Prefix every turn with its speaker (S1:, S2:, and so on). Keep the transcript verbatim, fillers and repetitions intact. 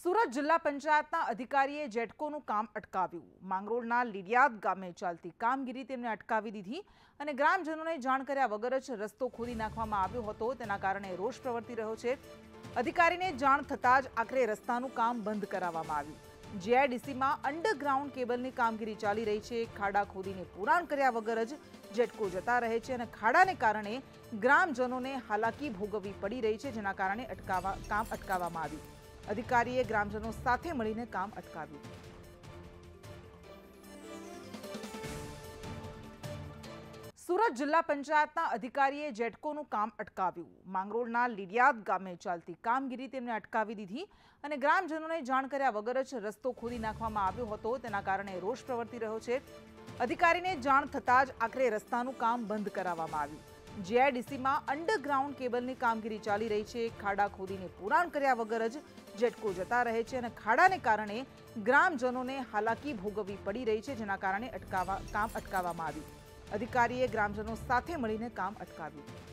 S1: સુરત જિલ્લા પંચાયતના અધિકારીએ જેટકોનું કામ અટકાવ્યું। માંગરોળના લીડિયાદ ગામે ચાલતી કામગીરી તેમને અટકાવી દીધી અને ગ્રામજનોને જાણ કર્યા વગર જ રસ્તો ખોદી નાખવામાં આવ્યો હતો। તેના કારણે રોષ પ્રવર્તી રહ્યો છે। અધિકારીને જાણ થતાં જ આખરે રસ્તાનું કામ બંધ કરાવવામાં આવ્યું। જીઆઈડીસીમાં અંડરગ્રાઉન્ડ કેબલની કામગીરી ચાલી રહી છે। ખાડા ખોદીને પુરાણ કર્યા વગર જ જેટકો જતા રહે છે અને ખાડાને કારણે ગ્રામજનોને હાલાકી ભોગવવી પડી રહી છે, જેના કારણે અટકાવવા કામ અટકાવવામાં આવ્યું। અધિકારીએ ગ્રામજનો સાથે મળીને કામ અટકાવ્યું। સુરત જિલ્લા પંચાયતના અધિકારીએ જેટકોનું કામ અટકાવ્યું। માંગરોળના લીડિયાદ ગામે ચાલતી કામગીરી તેમને અટકાવી દીધી અને ગ્રામજનોને જાણ કર્યા વગર જ રસ્તો ખોદી નાખવામાં આવ્યો હતો। તેના કારણે રોષ પ્રવર્તી રહ્યો છે। અધિકારીને જાણ થતાં જ આખરે રસ્તાનું કામ બંધ કરાવવામાં આવ્યું। જીઆઈડીસીમાં અંડરગ્રાઉન્ડ કેબલની કામગીરી ચાલી રહી છે। ખાડા ખોદીને પુરાણ કર્યા વગર જ જેટકો જતા રહે છે અને ખાડાને કારણે ગ્રામજનોને હાલાકી ભોગવવી પડી રહી છે, જેના કારણે અટકાવવા કામ અટકાવવામાં આવ્યું। અધિકારીએ ગ્રામજનો સાથે મળીને કામ અટકાવ્યું।